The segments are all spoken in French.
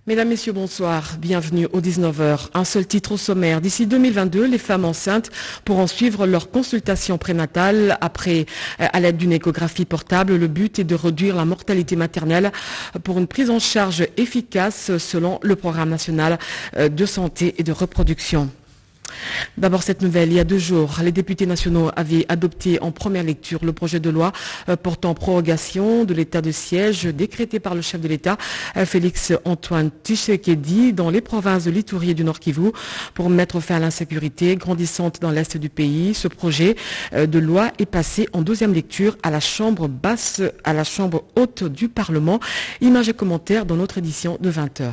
Mesdames, Messieurs, bonsoir. Bienvenue au 19h. Un seul titre au sommaire. D'ici 2022, les femmes enceintes pourront suivre leur consultation prénatale à l'aide d'une échographie portable. Le but est de réduire la mortalité maternelle pour une prise en charge efficace selon le programme national de santé et de reproduction. D'abord cette nouvelle, il y a 2 jours, les députés nationaux avaient adopté en première lecture le projet de loi portant prorogation de l'état de siège décrété par le chef de l'État, Félix Antoine Tshisekedi, dans les provinces de l'Ituri et du Nord Kivu pour mettre fin à l'insécurité grandissante dans l'Est du pays. Ce projet de loi est passé en 2e lecture à la Chambre basse, à la Chambre haute du Parlement. Images et commentaires dans notre édition de 20h.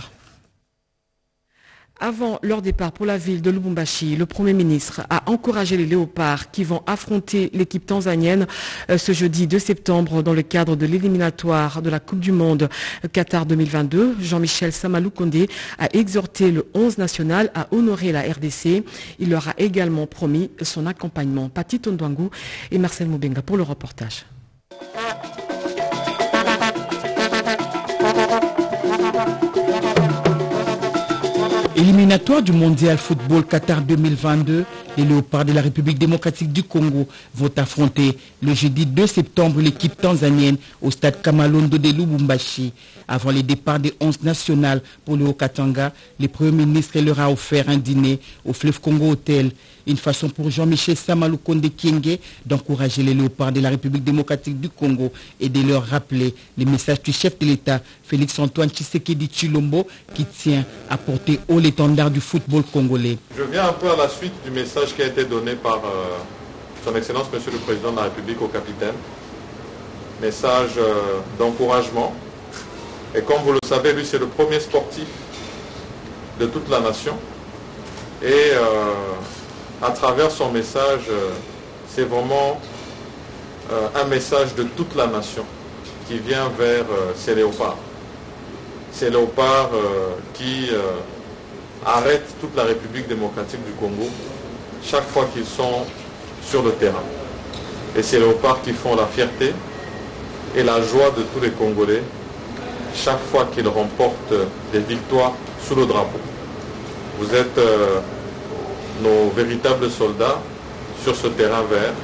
Avant leur départ pour la ville de Lubumbashi, le Premier ministre a encouragé les léopards qui vont affronter l'équipe tanzanienne ce jeudi 2 septembre dans le cadre de l'éliminatoire de la Coupe du Monde Qatar 2022. Jean-Michel Samaloukonde a exhorté le 11 national à honorer la RDC. Il leur a également promis son accompagnement. Pati Tondouangou et Marcel Moubenga pour le reportage. Éliminatoire du mondial football Qatar 2022, les léopards de la République démocratique du Congo vont affronter le jeudi 2 septembre l'équipe tanzanienne au stade Kamalondo de Lubumbashi. Avant les départs des 11 nationales pour le Haut-Katanga, le Premier ministre leur a offert un dîner au Fleuve Congo Hotel. Une façon pour Jean-Michel Samaloukonde Kyenge d'encourager les léopards de la République démocratique du Congo et de leur rappeler les messages du chef de l'État, Félix Antoine Tshisekedi Tshilombo, qui tient à porter haut l'étendard du football congolais. Je viens un peu à la suite du message qui a été donné par son Excellence Monsieur le Président de la République au capitaine. Message d'encouragement. Et comme vous le savez, lui c'est le premier sportif de toute la nation. Et à travers son message, c'est vraiment un message de toute la nation qui vient vers ces léopards. Ces léopards qui arrêtent toute la République démocratique du Congo chaque fois qu'ils sont sur le terrain. Et ces léopards qui font la fierté et la joie de tous les Congolais chaque fois qu'ils remportent des victoires sous le drapeau. Vous êtes nos véritables soldats sur ce terrain vert.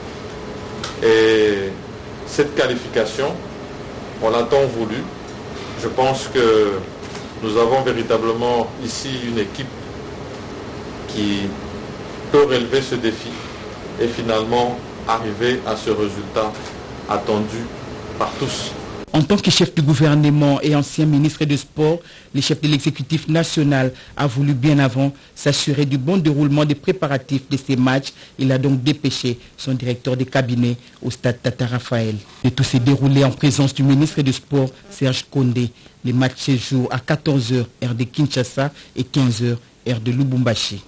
Et cette qualification, on l'a tant voulu. Je pense que nous avons véritablement ici une équipe qui peut relever ce défi et finalement arriver à ce résultat attendu par tous. En tant que chef du gouvernement et ancien ministre des Sports, le chef de l'exécutif national a voulu bien avant s'assurer du bon déroulement des préparatifs de ces matchs. Il a donc dépêché son directeur de cabinet au stade Tata Raphaël. Et tout s'est déroulé en présence du ministre des Sports, Serge Kondé. Les matchs se jouent à 14h, heure de Kinshasa, et 15h, heure de Lubumbashi.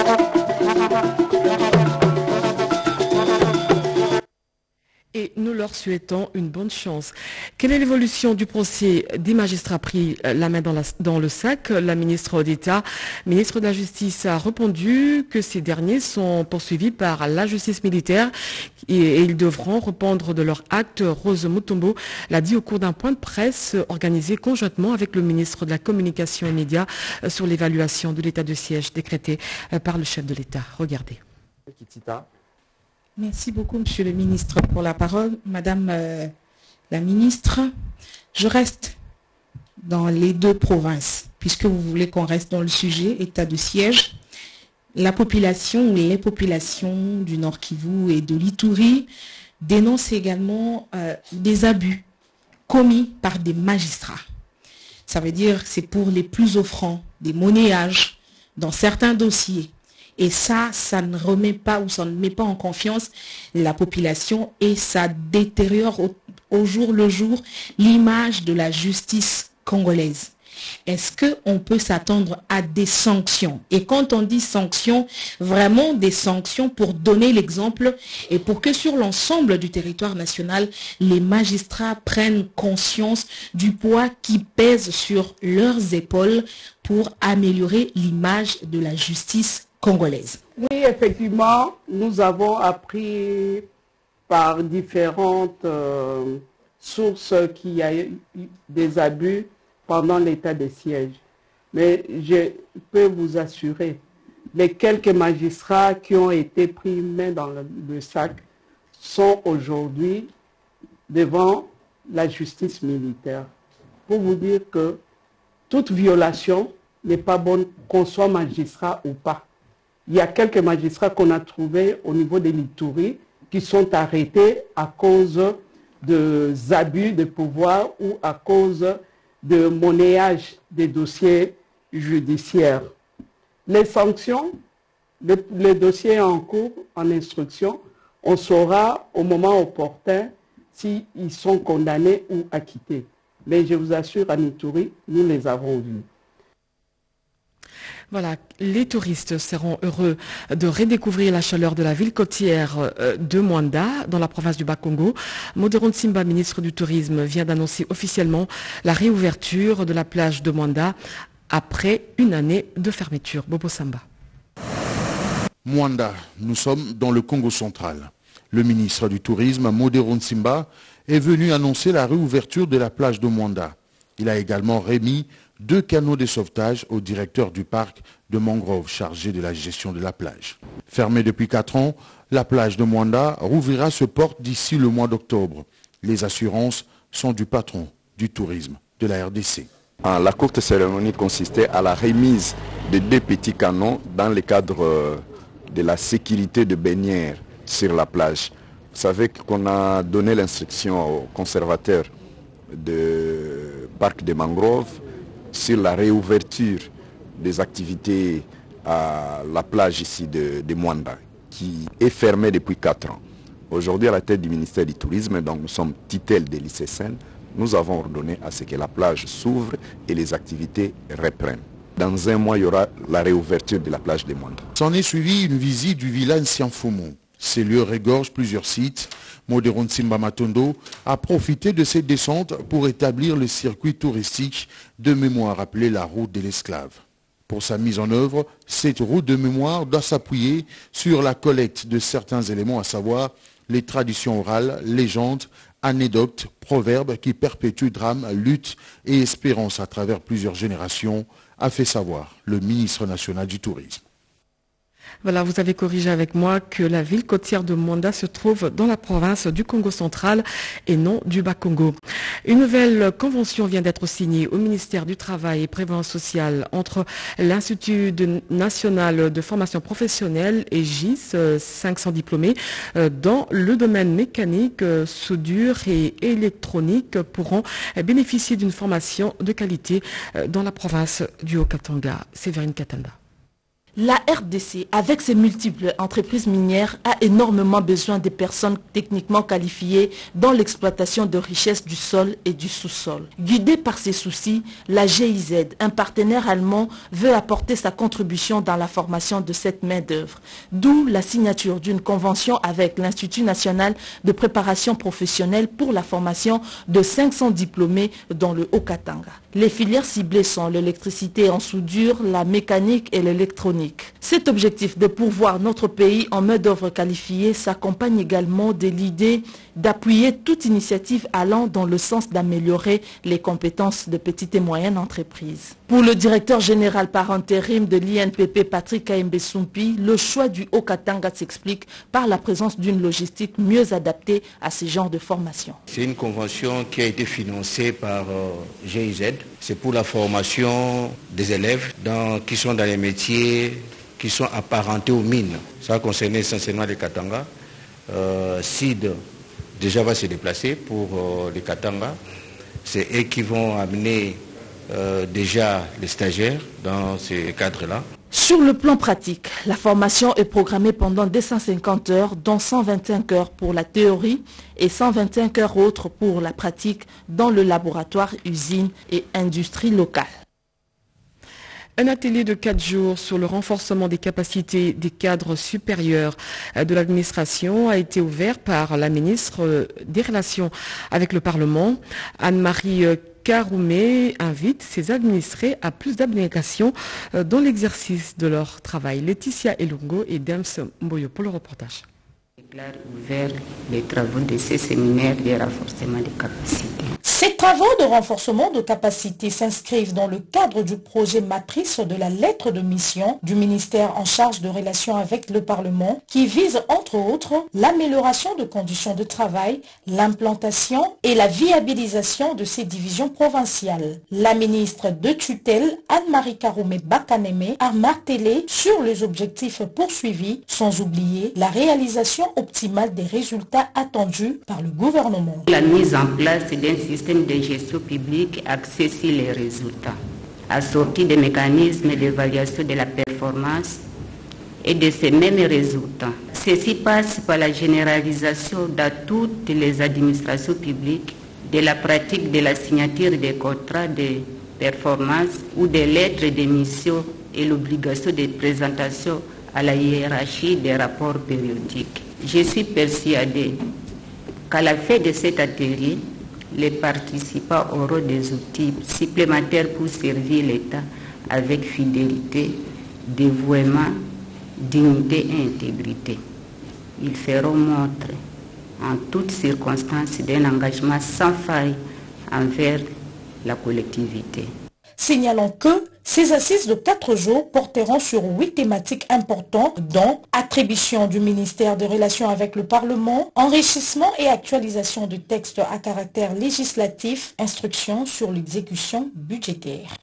Et nous leur souhaitons une bonne chance. Quelle est l'évolution du procès des magistrats pris la main dans le sac? La ministre d'État, ministre de la Justice, a répondu que ces derniers sont poursuivis par la justice militaire et ils devront répondre de leur acte. Rose Mutombo l'a dit au cours d'un point de presse organisé conjointement avec le ministre de la Communication et Médias sur l'évaluation de l'état de siège décrété par le chef de l'État. Regardez. Merci beaucoup, Monsieur le ministre, pour la parole. Madame la ministre, je reste dans les 2 provinces, puisque vous voulez qu'on reste dans le sujet, état de siège. La population ou les populations du Nord Kivu et de l'Ituri dénoncent également des abus commis par des magistrats. Ça veut dire que c'est pour les plus offrants, des monnayages dans certains dossiers. Et ça ne remet pas ou ça ne met pas en confiance la population et ça détériore au jour le jour l'image de la justice congolaise. Est-ce qu'on peut s'attendre à des sanctions? Et quand on dit sanctions, vraiment des sanctions pour donner l'exemple et pour que sur l'ensemble du territoire national, les magistrats prennent conscience du poids qui pèse sur leurs épaules pour améliorer l'image de la justice congolaise. Oui, effectivement, nous avons appris par différentes sources qu'il y a eu des abus pendant l'état de siège. Mais je peux vous assurer, les quelques magistrats qui ont été pris main dans le sac sont aujourd'hui devant la justice militaire. Pour vous dire que toute violation n'est pas bonne, qu'on soit magistrat ou pas. Il y a quelques magistrats qu'on a trouvés au niveau de l'Ituri qui sont arrêtés à cause des abus de pouvoir ou à cause de monnayage des dossiers judiciaires. Les sanctions, les dossiers en cours, en instruction, on saura au moment opportun s'ils sont condamnés ou acquittés. Mais je vous assure, à Ituri, nous les avons vus. Voilà, les touristes seront heureux de redécouvrir la chaleur de la ville côtière de Mwanda, dans la province du Bas-Congo. Modéron Simba, ministre du Tourisme, vient d'annoncer officiellement la réouverture de la plage de Mwanda après une année de fermeture. Bobo Samba. Mwanda, nous sommes dans le Congo central. Le ministre du Tourisme, Modéron Simba, est venu annoncer la réouverture de la plage de Mwanda. Il a également remis 2 canots de sauvetage au directeur du parc de mangrove chargé de la gestion de la plage. Fermée depuis 4 ans, la plage de Mwanda rouvrira ses portes d'ici le mois d'octobre. Les assurances sont du patron du tourisme de la RDC. La courte cérémonie consistait à la remise de 2 petits canons dans le cadre de la sécurité de baignères sur la plage. Vous savez qu'on a donné l'instruction aux conservateurs du parc de mangrove sur la réouverture des activités à la plage ici de Mwanda, qui est fermée depuis 4 ans. Aujourd'hui, à la tête du ministère du Tourisme, donc nous sommes tutelle de l'ICSN, nous avons ordonné à ce que la plage s'ouvre et les activités reprennent. Dans 1 mois, il y aura la réouverture de la plage de Mwanda. S'en est suivi une visite du village Sianfoumou. Ces lieux regorgent plusieurs sites. Modéron Simba Matondo a profité de cette descente pour établir le circuit touristique de mémoire appelé la route de l'esclave. Pour sa mise en œuvre, cette route de mémoire doit s'appuyer sur la collecte de certains éléments, à savoir les traditions orales, légendes, anecdotes, proverbes qui perpétuent drames, luttes et espérances à travers plusieurs générations, a fait savoir le ministre national du Tourisme. Voilà, vous avez corrigé avec moi que la ville côtière de Mwanda se trouve dans la province du Congo central et non du Bas-Congo. Une nouvelle convention vient d'être signée au ministère du Travail et Prévoyance sociale entre l'Institut national de formation professionnelle et GIS, 500 diplômés dans le domaine mécanique, soudure et électronique pourront bénéficier d'une formation de qualité dans la province du Haut-Katanga. Séverine Katanda. La RDC, avec ses multiples entreprises minières, a énormément besoin de personnes techniquement qualifiées dans l'exploitation de richesses du sol et du sous-sol. Guidée par ces soucis, la GIZ, un partenaire allemand, veut apporter sa contribution dans la formation de cette main-d'œuvre. D'où la signature d'une convention avec l'Institut national de préparation professionnelle pour la formation de 500 diplômés dans le Haut-Katanga. Les filières ciblées sont l'électricité en soudure, la mécanique et l'électronique. Cet objectif de pourvoir notre pays en main-d'œuvre qualifiée s'accompagne également de l'idée d'appuyer toute initiative allant dans le sens d'améliorer les compétences de petites et moyennes entreprises. Pour le directeur général par intérim de l'INPP, Patrick Kaembe-Sumpi, le choix du Haut-Katanga s'explique par la présence d'une logistique mieux adaptée à ce genre de formation. C'est une convention qui a été financée par GIZ. C'est pour la formation des élèves qui sont dans les métiers qui sont apparentés aux mines. Ça concerne essentiellement les Katanga. SID déjà va se déplacer pour les Katanga. C'est eux qui vont amener déjà les stagiaires dans ces cadres-là. Sur le plan pratique, la formation est programmée pendant 250 heures, dont 125 heures pour la théorie et 125 heures autres pour la pratique dans le laboratoire, usine et industrie locale. Un atelier de 4 jours sur le renforcement des capacités des cadres supérieurs de l'administration a été ouvert par la ministre des Relations avec le Parlement, Anne-Marie Karoumé, invite ses administrés à plus d'abnégation dans l'exercice de leur travail. Laetitia Elungo et Dems Mboyo pour le reportage. Ouvert les travaux de ces séminaires de renforcement des capacités. Ces travaux de renforcement de capacité s'inscrivent dans le cadre du projet matrice de la lettre de mission du ministère en charge de relations avec le Parlement qui vise entre autres l'amélioration de conditions de travail, l'implantation et la viabilisation de ces divisions provinciales. La ministre de tutelle Anne-Marie Karoumé Bakaneme a martelé sur les objectifs poursuivis sans oublier la réalisation optimale des résultats attendus par le gouvernement. La mise en place d'un système de gestion publique axé sur les résultats, assorti des mécanismes d'évaluation de la performance et de ces mêmes résultats. Ceci passe par la généralisation dans toutes les administrations publiques de la pratique de la signature des contrats de performance ou des lettres de mission et l'obligation de présentation à la hiérarchie des rapports périodiques. Je suis persuadé qu'à la fin de cet atelier, les participants auront des outils supplémentaires pour servir l'État avec fidélité, dévouement, dignité et intégrité. Ils feront montre en toutes circonstances d'un engagement sans faille envers la collectivité. Signalons que ces assises de 4 jours porteront sur 8 thématiques importantes dont attribution du ministère des Relations avec le Parlement, enrichissement et actualisation de textes à caractère législatif, instruction sur l'exécution budgétaire.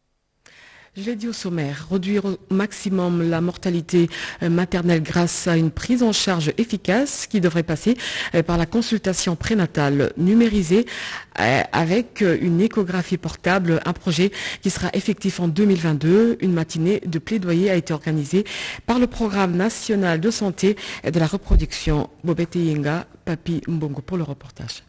Je l'ai dit au sommaire, réduire au maximum la mortalité maternelle grâce à une prise en charge efficace qui devrait passer par la consultation prénatale numérisée avec une échographie portable, un projet qui sera effectif en 2022. Une matinée de plaidoyer a été organisée par le Programme national de santé et de la reproduction. Bobete Yenga, Papi Mbongo pour le reportage.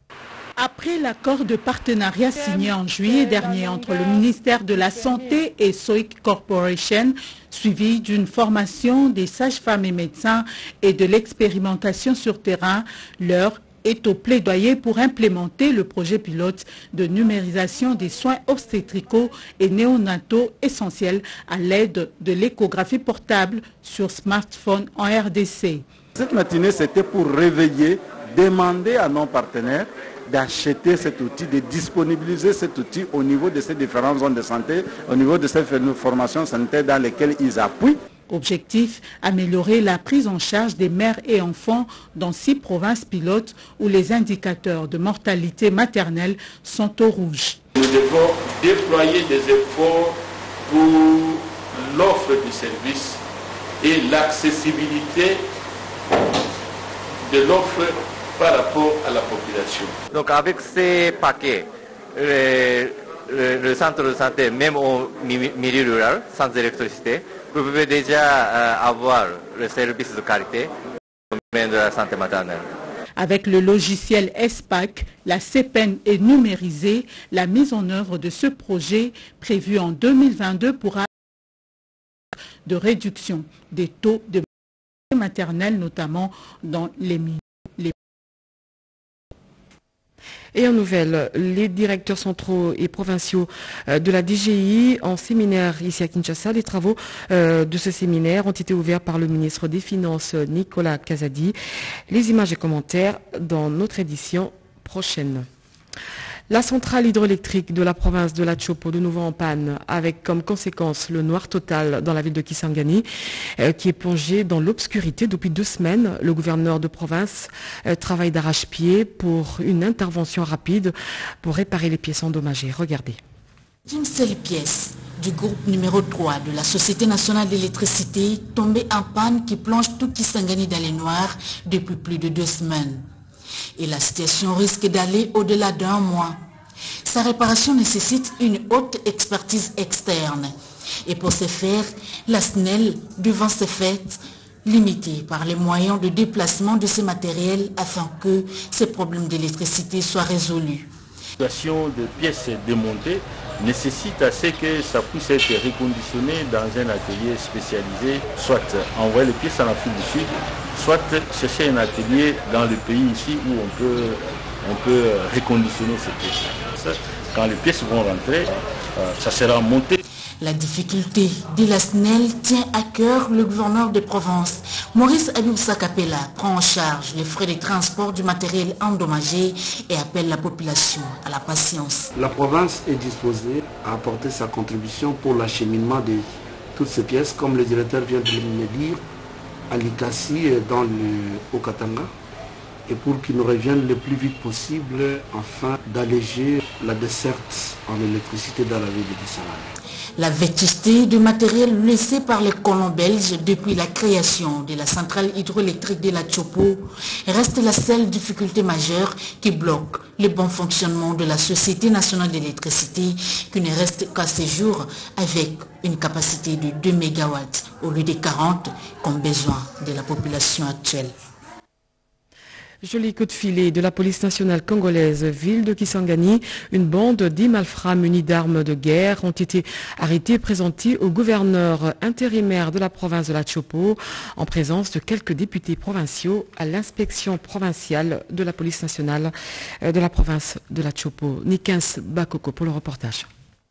Après l'accord de partenariat signé en juillet dernier entre le ministère de la Santé et Soic Corporation, suivi d'une formation des sages-femmes et médecins et de l'expérimentation sur terrain, l'heure est au plaidoyer pour implémenter le projet pilote de numérisation des soins obstétricaux et néonataux essentiels à l'aide de l'échographie portable sur smartphone en RDC. Cette matinée, c'était pour réveiller, demander à nos partenaires d'acheter cet outil, de disponibiliser cet outil au niveau de ces différentes zones de santé, au niveau de ces formations sanitaires dans lesquelles ils appuient. Objectif, améliorer la prise en charge des mères et enfants dans 6 provinces pilotes où les indicateurs de mortalité maternelle sont au rouge. Nous devons déployer des efforts pour l'offre du service et l'accessibilité de l'offre par rapport à la population. Donc avec ces paquets, le centre de santé, même au milieu rural, sans électricité, vous pouvez déjà avoir le service de qualité au domaine de la santé maternelle. Avec le logiciel SPAC, la CPN est numérisée. La mise en œuvre de ce projet prévu en 2022 pourra de réduction des taux de mortalité maternelle, notamment dans les milieux. Et en nouvelle, les directeurs centraux et provinciaux de la DGI en séminaire ici à Kinshasa. Les travaux de ce séminaire ont été ouverts par le ministre des Finances Nicolas Kazadi. Les images et commentaires dans notre édition prochaine. La centrale hydroélectrique de la province de la Chopo de nouveau en panne, avec comme conséquence le noir total dans la ville de Kisangani, qui est plongée dans l'obscurité depuis 2 semaines. Le gouverneur de province travaille d'arrache-pied pour une intervention rapide pour réparer les pièces endommagées. Regardez. Une seule pièce du groupe numéro 3 de la Société nationale d'électricité tombée en panne qui plonge tout Kisangani dans les noirs depuis plus de 2 semaines. Et la situation risque d'aller au-delà d'1 mois. Sa réparation nécessite une haute expertise externe. Et pour ce faire, la SNEL, devant ce fait, limitée par les moyens de déplacement de ces matériels afin que ces problèmes d'électricité soient résolus. La situation de pièces démontées nécessite à ce que ça puisse être reconditionné dans un atelier spécialisé, soit envoyer les pièces en Afrique du Sud, soit chercher un atelier dans le pays ici où on peut reconditionner ces pièces. Quand les pièces vont rentrer, ça sera monté. La difficulté, dit la SNEL, tient à cœur le gouverneur de Provence. Maurice Abiboussa Kapela prend en charge les frais de transport du matériel endommagé et appelle la population à la patience. La province est disposée à apporter sa contribution pour l'acheminement de toutes ces pièces, comme le directeur vient de me dire, à Likasi dans le Haut-Katanga, et pour qu'ils nous reviennent le plus vite possible afin d'alléger la desserte en électricité dans la ville de Kisangani. La vétusté du matériel laissé par les colons belges depuis la création de la centrale hydroélectrique de la Tchopo reste la seule difficulté majeure qui bloque le bon fonctionnement de la Société nationale d'électricité qui ne reste qu'à ce jour avec une capacité de 2 MW au lieu de 40 comme besoin de la population actuelle. Joli coup de filet de la police nationale congolaise, ville de Kisangani. Une bande d'10 malfrats munis d'armes de guerre ont été arrêtés et présentés au gouverneur intérimaire de la province de la Tchopo en présence de quelques députés provinciaux à l'inspection provinciale de la police nationale de la province de la Tchopo. Nikens Bakoko pour le reportage.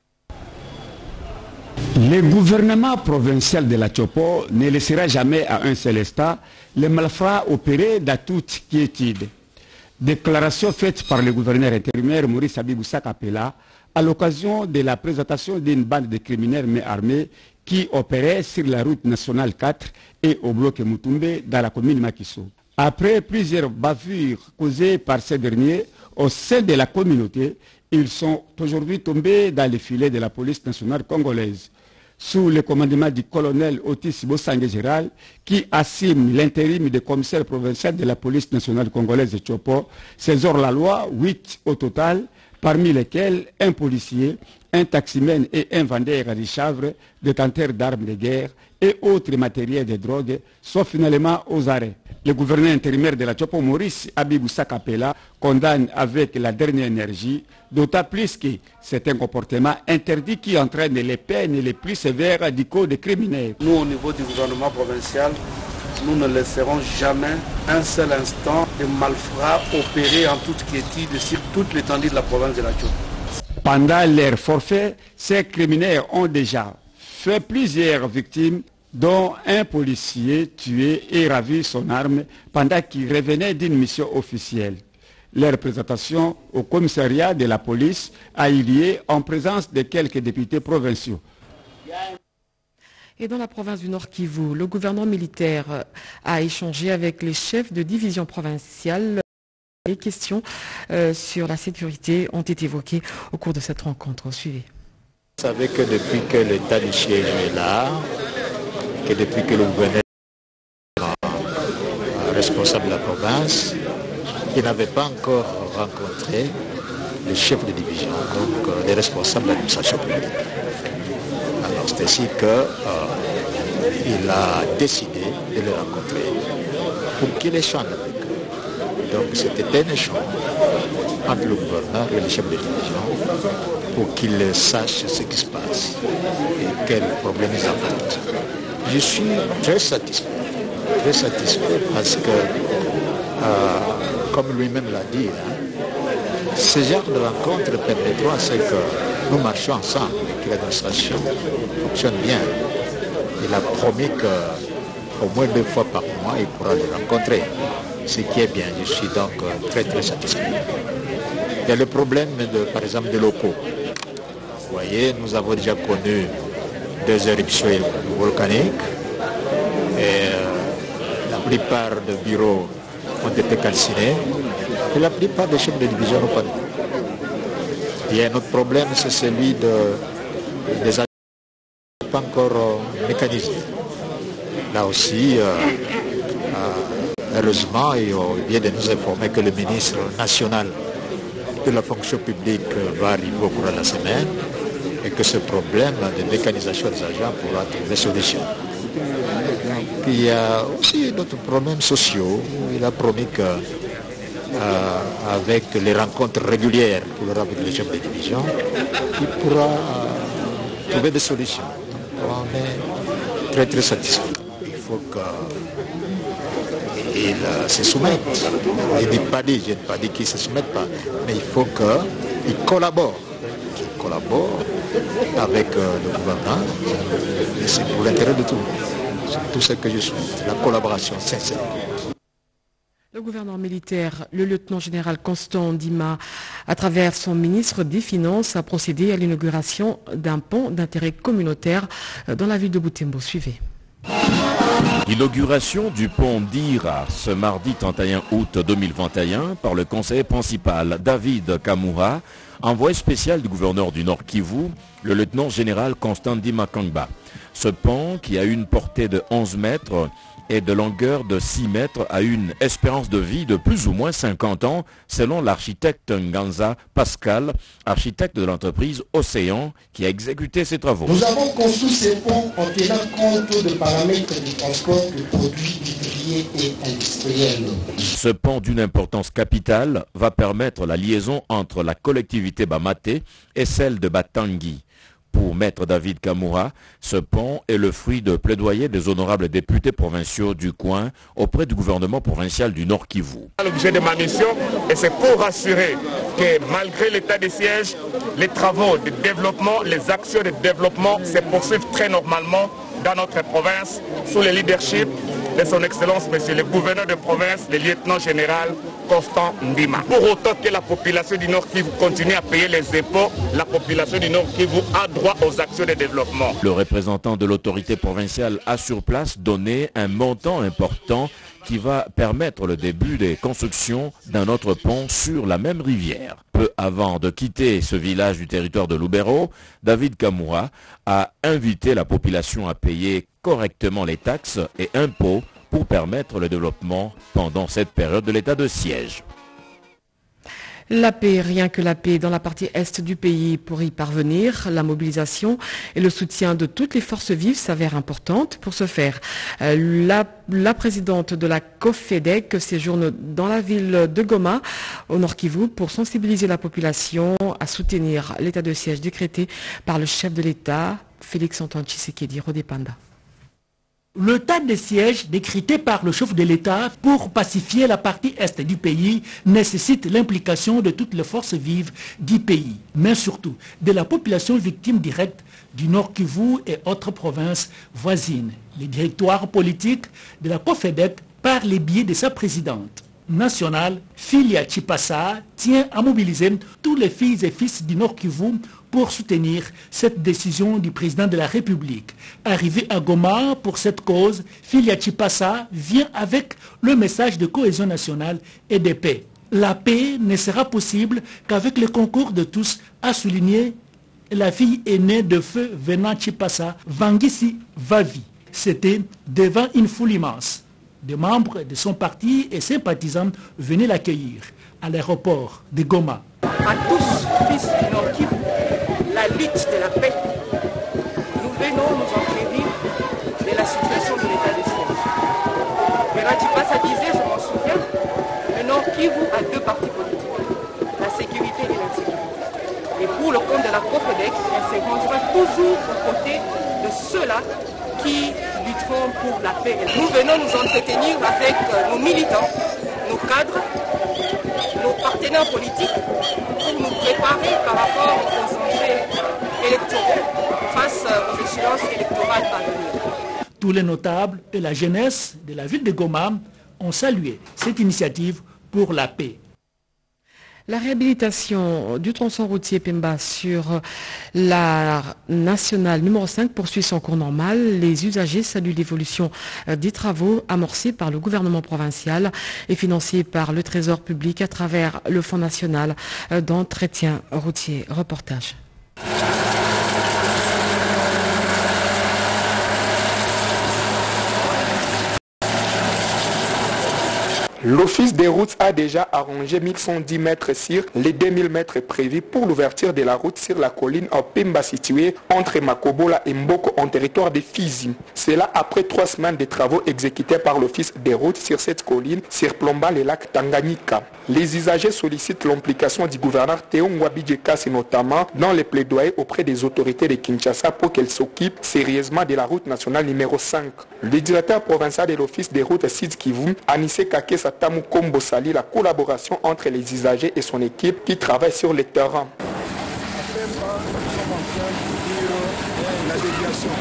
Le gouvernement provincial de la Tchopo ne laissera jamais à un seul État les malfrats opérer dans toute quiétude. Déclaration faite par le gouverneur intérimaire Maurice Abiboussa Kapela à l'occasion de la présentation d'une bande de criminels mais armés qui opérait sur la route nationale 4 et au bloc Moutoumbe dans la commune Makiso. Après plusieurs bavures causées par ces derniers au sein de la communauté, ils sont aujourd'hui tombés dans les filets de la police nationale congolaise. Sous le commandement du colonel Otis Bosangue Gérald, qui assume l'intérim de commissaire provincial de la police nationale congolaise de Tchopo, ces hors-la-loi, 8 au total, parmi lesquels un policier, un taximène et un vendeur à Richavre, détenteurs d'armes de guerre et autres matériels de drogue, sont finalement aux arrêts. Le gouverneur intérimaire de la Tchopo, Maurice Abiboussa Kapela, condamne avec la dernière énergie, d'autant plus que c'est un comportement interdit qui entraîne les peines les plus sévères du code criminel. Nous, au niveau du gouvernement provincial, nous ne laisserons jamais un seul instant de malfrats opérer en toute quiétude sur toute l'étendue de la province de la Tchopo. Pendant leur forfait, ces criminels ont déjà fait plusieurs victimes, dont un policier tué et ravi son arme pendant qu'il revenait d'une mission officielle. Leur présentation au commissariat de la police a eu lieu en présence de quelques députés provinciaux. Et dans la province du Nord Kivu, le gouvernement militaire a échangé avec les chefs de division provinciale. Les questions sur la sécurité ont été évoquées au cours de cette rencontre. Suivez. Vous savez que depuis que l'état de siège est là, que depuis que le gouverneur est responsable de la province, il n'avait pas encore rencontré les chefs de division, donc les responsables de l'administration publique. Alors c'est ainsi qu'il a décidé de les rencontrer pour qu'il échange avec eux. Donc c'était un échange entre le gouverneur et les chefs de division pour qu'ils sachent ce qui se passe et quels problèmes ils affrontent. Je suis très satisfait parce que, comme lui-même l'a dit, ce genre de rencontre permettra que nous marchions ensemble et que l'administration fonctionne bien. Il a promis qu'au moins 2 fois par mois, il pourra les rencontrer. Ce qui est bien, je suis donc très satisfait. Il y a le problème, par exemple, des locaux. Vous voyez, nous avons déjà connu 2 éruptions volcaniques et la plupart des bureaux ont été calcinés et la plupart des chefs de division n'ont pas de bureau. Il y a un autre problème, c'est celui des agents pas encore mécanisés. Là aussi, heureusement, il vient de nous informer que le ministre national de la fonction publique va arriver au cours de la semaine et que ce problème de mécanisation des agents pourra trouver solution. Il y a aussi d'autres problèmes sociaux. Il a promis qu'avec les rencontres régulières qu'il aura avec les chefs de division, il pourra trouver des solutions. Donc, on est très satisfait. Il faut qu'il se soumette. Je n'ai pas dit qu'il ne se soumette pas, mais il faut qu'il collabore. Qu'il collabore avec le gouvernement. C'est pour l'intérêt de tout le monde. C'est tout ce que je souhaite, la collaboration sincère. Le gouverneur militaire, le lieutenant-général Constant Ndima, à travers son ministre des Finances, a procédé à l'inauguration d'un pont d'intérêt communautaire dans la ville de Butembo. Suivez. Inauguration du pont d'Ira ce mardi 31 août 2021 par le conseiller principal David Kamura, envoyé spécial du gouverneur du Nord Kivu, le lieutenant-général Constant Ndima Kangba. Ce pont, qui a une portée de 11 mètres et de longueur de 6 mètres, a une espérance de vie de plus ou moins 50 ans, selon l'architecte Nganza Pascal, architecte de l'entreprise Océan, qui a exécuté ces travaux. Nous avons construit ces ponts en tenant compte des paramètres du transport de produits ouvriers et industriels. Ce pont d'une importance capitale va permettre la liaison entre la collectivité Bamaté et celle de Batangi. Pour Maître David Kamura, ce pont est le fruit de plaidoyer des honorables députés provinciaux du coin auprès du gouvernement provincial du Nord Kivu. L'objet de ma mission, et c'est pour rassurer que malgré l'état de siège, les travaux de développement, les actions de développement se poursuivent très normalement dans notre province sous le leadership de son Excellence, Monsieur le gouverneur de province, le lieutenant-général Constant Ndima. Pour autant que la population du Nord Kivu continue à payer les impôts, la population du Nord Kivu a droit aux actions de développement. Le représentant de l'autorité provinciale a sur place donné un montant important qui va permettre le début des constructions d'un autre pont sur la même rivière. Peu avant de quitter ce village du territoire de Lubero, David Kamura a invité la population à payer correctement les taxes et impôts pour permettre le développement pendant cette période de l'état de siège. La paix, rien que la paix dans la partie est du pays. Pour y parvenir, la mobilisation et le soutien de toutes les forces vives s'avèrent importantes. Pour ce faire, la présidente de la COFEDEC séjourne dans la ville de Goma, au Nord Kivu, pour sensibiliser la population à soutenir l'état de siège décrété par le chef de l'État, Félix-Antoine Tshisekedi Rodépanda. L'état de siège décrété par le chef de l'État pour pacifier la partie est du pays nécessite l'implication de toutes les forces vives du pays, mais surtout de la population victime directe du Nord Kivu et autres provinces voisines. Le directoire politique de la COFEDEC, par les biais de sa présidente nationale, Filia Chipasa, tient à mobiliser tous les filles et fils du Nord Kivu pour soutenir cette décision du président de la République. Arrivé à Goma pour cette cause, Filia Chipasa vient avec le message de cohésion nationale et de paix. La paix ne sera possible qu'avec le concours de tous, a souligné la fille aînée de feu Venant Chipasa, Vangisi Vavi. C'était devant une foule immense. Des membres de son parti et sympathisants venaient l'accueillir à l'aéroport de Goma. À tous, fils du Nord Kivu, la lutte de la paix, nous venons nous enquérir de la situation de l'état de siège. Venant Chipasa disait, je m'en souviens, le Nord Kivu a deux partis politiques, la sécurité et l'insécurité. Et pour le compte de la COFEDEC, elle se rangera toujours aux côtés de ceux-là qui lutteront pour la paix. Nous venons nous entretenir avec nos militants, nos cadres, nos partenaires politiques pour nous préparer par rapport aux enjeux électoraux face aux échéances électorales à venir. Tous les notables et la jeunesse de la ville de Goma ont salué cette initiative pour la paix. La réhabilitation du tronçon routier Pemba sur la nationale numéro 5 poursuit son cours normal. Les usagers saluent l'évolution des travaux amorcés par le gouvernement provincial et financés par le Trésor public à travers le Fonds national d'entretien routier. Reportage. L'Office des routes a déjà arrangé 1110 mètres sur les 2000 mètres prévus pour l'ouverture de la route sur la colline en Pemba située entre Makobola et Mboko en territoire de Fizi. Cela après 3 semaines de travaux exécutés par l'Office des routes sur cette colline surplombant le lac Tanganyika. Les usagers sollicitent l'implication du gouverneur Théo Ngwabidjekasi notamment dans les plaidoyers auprès des autorités de Kinshasa pour qu'elles s'occupent sérieusement de la route nationale numéro 5. Le directeur provincial de l'Office des routes Sud Kivu, Anissé Kakesa Tamu Kombo sali la collaboration entre les usagers et son équipe qui travaille sur le terrain. Nous sommes en train la déviation.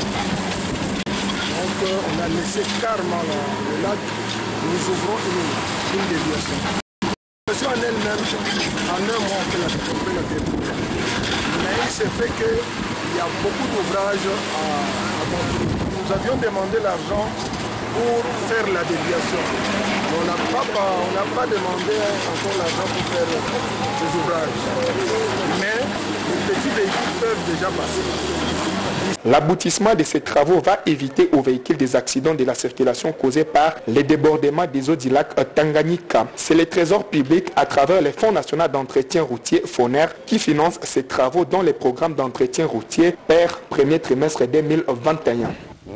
Donc on a laissé carrément le lac, nous ouvrons une déviation. La déviation en elle-même, en un mois on peut la détruire. Mais il s'est fait qu'il y a beaucoup d'ouvrages à construire. Nous avions demandé l'argent pour faire la déviation. On n'a pas demandé encore l'argent pour faire les ouvrages. Mais les petits véhicules peuvent déjà passer. L'aboutissement de ces travaux va éviter aux véhicules des accidents de la circulation causés par les débordements des eaux du lac Tanganyika. C'est le Trésor public à travers le Fonds national d'entretien routier FONER qui finance ces travaux dans les programmes d'entretien routier per premier trimestre 2021.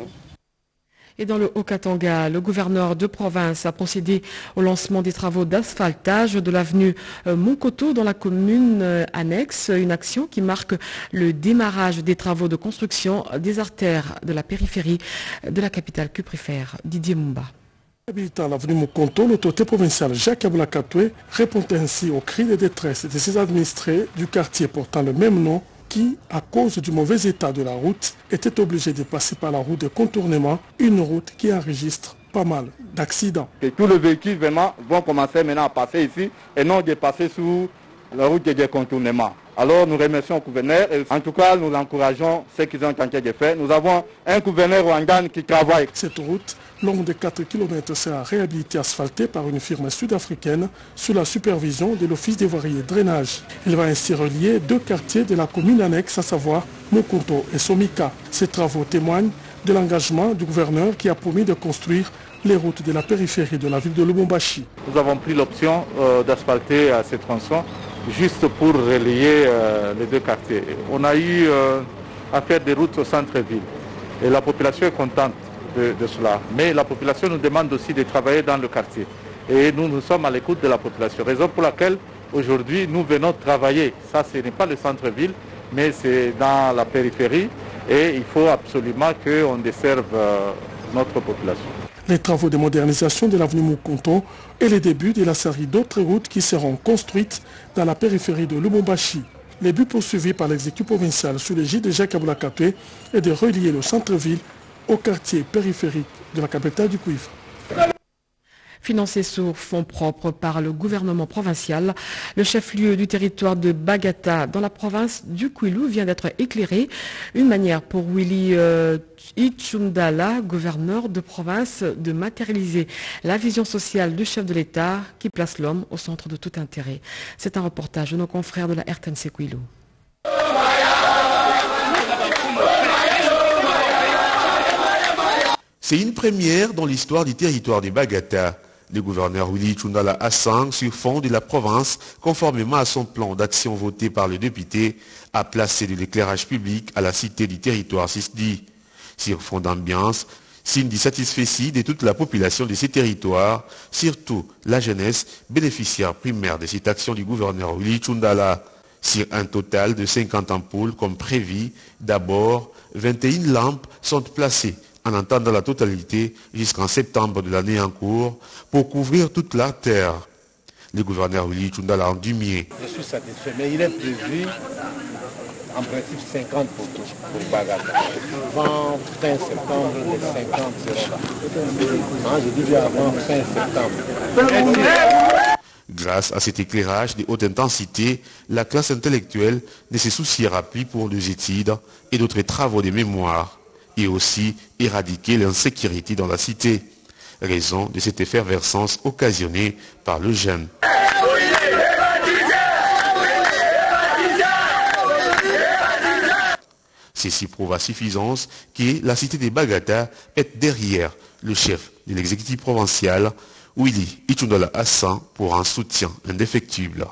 Et dans le Haut-Katanga, le gouverneur de province a procédé au lancement des travaux d'asphaltage de l'avenue Monkoto dans la commune annexe, une action qui marque le démarrage des travaux de construction des artères de la périphérie de la capitale cuprifère. Didier Mumba. Habitant l'avenue Monkoto, l'autorité provinciale Jacques Aboulakatoué répond ainsi aux cris de détresse de ses administrés du quartier portant le même nom qui, à cause du mauvais état de la route, était obligé de passer par la route de contournement, une route qui enregistre pas mal d'accidents. Et tous les véhicules vont commencer maintenant à passer ici et non de passer sous la route de contournement. Alors nous remercions le gouverneur et en tout cas nous encourageons ce qu'ils ont tenté de faire. Nous avons un gouverneur rwandan qui travaille. Cette route, longue de 4 km, sera réhabilitée asphaltée par une firme sud-africaine sous la supervision de l'Office des voiries et drainage. Il va ainsi relier deux quartiers de la commune annexe, à savoir Monkoto et Somika. Ces travaux témoignent de l'engagement du gouverneur qui a promis de construire les routes de la périphérie de la ville de Lubumbashi. Nous avons pris l'option d'asphalter ces tronçons juste pour relayer les deux quartiers. On a eu à faire des routes au centre-ville et la population est contente de cela. Mais la population nous demande aussi de travailler dans le quartier. Et nous sommes à l'écoute de la population. Raison pour laquelle aujourd'hui nous venons travailler. Ça, ce n'est pas le centre-ville, mais c'est dans la périphérie et il faut absolument qu'on desserve notre population. Les travaux de modernisation de l'avenue Monkoto et les débuts de la série d'autres routes qui seront construites dans la périphérie de Lubumbashi. Les buts poursuivis par l'exécutif provincial sous l'égide de Jacques Aboulakatoué est de relier le centre-ville au quartier périphérique de la capitale du cuivre. Financé sur fonds propres par le gouvernement provincial, le chef-lieu du territoire de Bagata dans la province du Kwilu vient d'être éclairé. Une manière pour Willy Ichundala, gouverneur de province, de matérialiser la vision sociale du chef de l'État qui place l'homme au centre de tout intérêt. C'est un reportage de nos confrères de la RTNC Kwilu. C'est une première dans l'histoire du territoire de Bagata. Le gouverneur Willy Ichundala Assang, sur fond de la province, conformément à son plan d'action voté par le député, a placé de l'éclairage public à la cité du territoire Sisdi. Sur fond d'ambiance, signe du satisfait de toute la population de ces territoires, surtout la jeunesse, bénéficiaire primaire de cette action du gouverneur Willy Ichundala. Sur un total de 50 ampoules comme prévu, d'abord, 21 lampes sont placées en attendant la totalité jusqu'en septembre de l'année en cours pour couvrir toute la terre. Le gouverneur Willy Ichundala a rendu mieux. Je suis satisfait, mais il est prévu en principe 50 pour tous, pour Bagata. Avant fin septembre, les 50 seront. Je dis bien avant fin septembre. Grâce à cet éclairage de haute intensité, la classe intellectuelle ne se souciera plus pour des études et d'autres travaux de mémoire, et aussi éradiquer l'insécurité dans la cité, raison de cette effervescence occasionnée par le jeune. Ceci prouve à suffisance que la cité de Bagata est derrière le chef de l'exécutif provincial, Willy Ichundala Assang, pour un soutien indéfectible.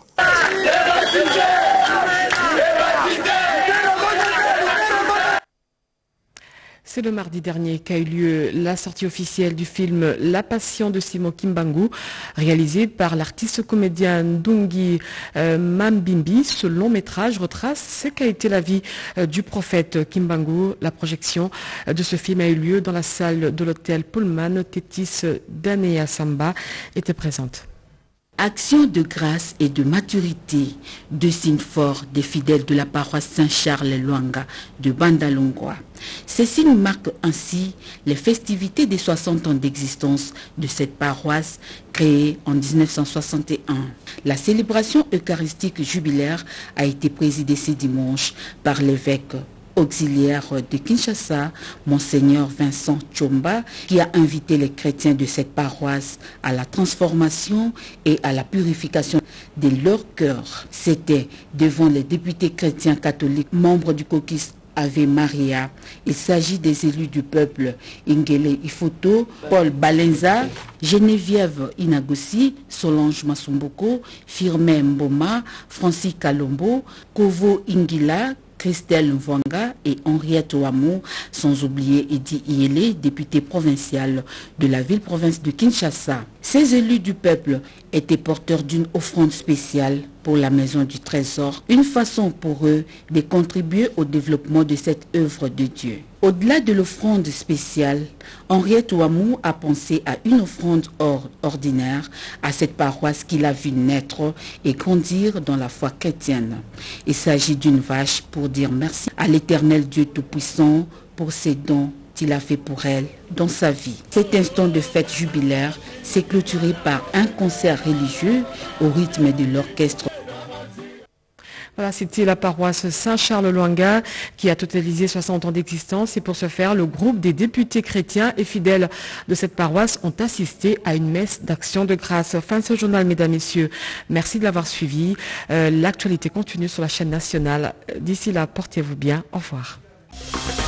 C'est le mardi dernier qu'a eu lieu la sortie officielle du film La Passion de Simon Kimbangu, réalisé par l'artiste comédien Ndungi Mambimbi. Ce long métrage retrace ce qu'a été la vie du prophète Kimbangu. La projection de ce film a eu lieu dans la salle de l'hôtel Pullman. Tétis Danea Samba était présente. Action de grâce et de maturité, deux signes forts des fidèles de la paroisse Saint-Charles-Luanga de Bandalungwa. Ces signes marquent ainsi les festivités des 60 ans d'existence de cette paroisse créée en 1961. La célébration eucharistique jubilaire a été présidée ce dimanche par l'évêque auxiliaire de Kinshasa, Monseigneur Vincent Tchomba, qui a invité les chrétiens de cette paroisse à la transformation et à la purification de leur cœur. C'était devant les députés chrétiens catholiques, membres du caucus Ave Maria. Il s'agit des élus du peuple Ingele Ifoto, Paul Balenza, Geneviève Inagossi, Solange Masumboko, Firmin Mboma, Francis Kalombo, Kovo Ingila, Christelle Mvanga et Henriette Ouamou, sans oublier Edi Iele, député provincial de la ville-province de Kinshasa. Ces élus du peuple étaient porteurs d'une offrande spéciale pour la Maison du Trésor, une façon pour eux de contribuer au développement de cette œuvre de Dieu. Au-delà de l'offrande spéciale, Henriette Ouamou a pensé à une offrande ordinaire à cette paroisse qu'il a vue naître et grandir dans la foi chrétienne. Il s'agit d'une vache pour dire merci à l'Éternel Dieu Tout-Puissant pour ses dons qu'il a fait pour elle dans sa vie. Cet instant de fête jubilaire s'est clôturé par un concert religieux au rythme de l'orchestre. Voilà, c'était la paroisse Saint-Charles-Luanga qui a totalisé 60 ans d'existence et pour ce faire, le groupe des députés chrétiens et fidèles de cette paroisse ont assisté à une messe d'action de grâce. Fin de ce journal, mesdames, messieurs. Merci de l'avoir suivi. L'actualité continue sur la chaîne nationale. D'ici là, portez-vous bien. Au revoir.